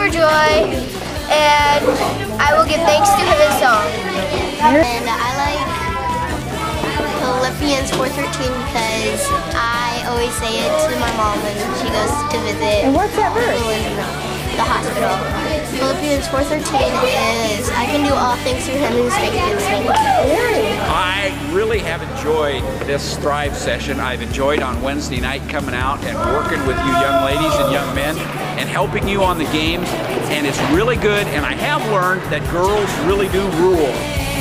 joy, and I will give thanks to him in song. And I like Philippians 4:13 because I always say it to my mom when she goes to visit. And what's that verse? The hospital. Philippians 4:13 is, I can do all things through him who strengthens me. I really have enjoyed this Thrive session. I've enjoyed on Wednesday night coming out and working with you young ladies and young men and helping you on the games, and it's really good, and I have learned that girls really do rule.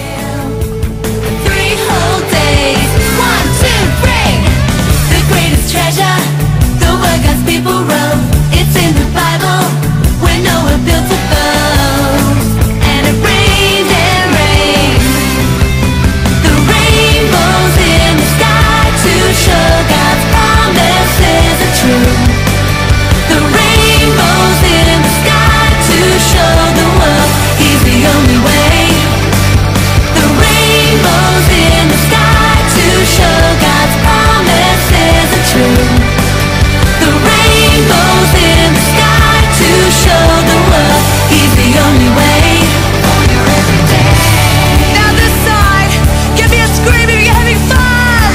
3 whole days, 1, 2, 3. The greatest treasure, the word God's people wrote. It's in the Bible, when Noah built a boat, and it rained and rained. The rainbows in the sky to show God's promises are true. The rainbows in the sky to show the world He's the only way. The rainbows in the sky to show God's promises are true. The rainbows in the sky to show the world He's the only way for your everyday. Now this side, give me a scream if you're having fun.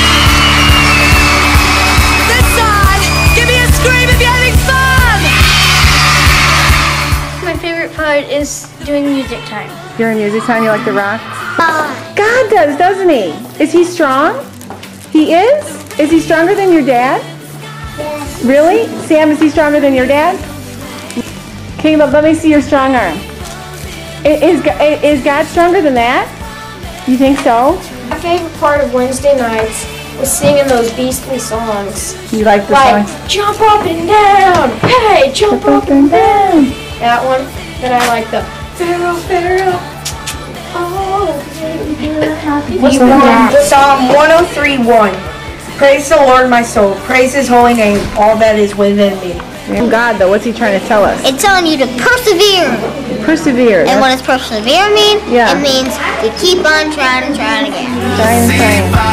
This side, give me a scream if you're having fun. My favorite part is doing music time. You're in music time, you like the rock? God does, doesn't he? Is he strong? He is? Is he stronger than your dad? Yes. Really? Sam, is he stronger than your dad? Caleb, let me see your strong arm. Is God stronger than that? You think so? My favorite part of Wednesday nights was singing those beastly songs. You like the Like, song? jump up and down, hey, jump up and down. That one. Then I like the Pharaoh, Pharaoh. Oh, What's Psalm 103:1. Praise the Lord, my soul. Praise His holy name, all that is within me. God, though, what's he trying to tell us? It's telling you to persevere. Persevere. And what does persevere mean? Yeah. It means to keep on trying and trying again. Trying and trying.